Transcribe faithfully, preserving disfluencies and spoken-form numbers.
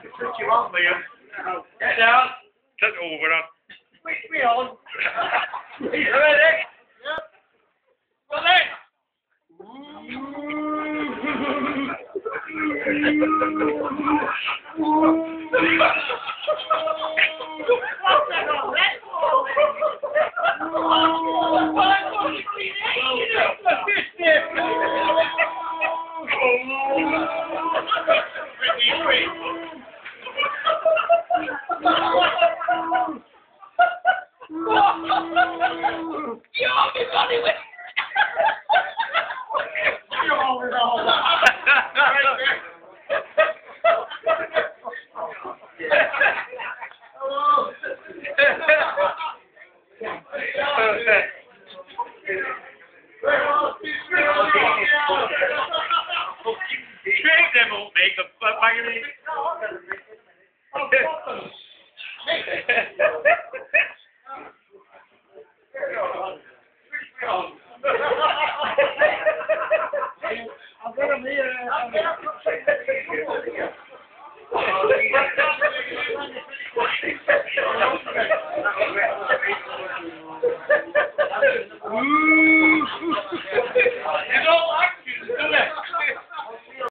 Switch you on, Liam. Get down. Get over it. Switch me on. You ready? Yep. Well then. You're me funny with. You're always all that. Shake them up, make a bang of I've got him here. I've got him here.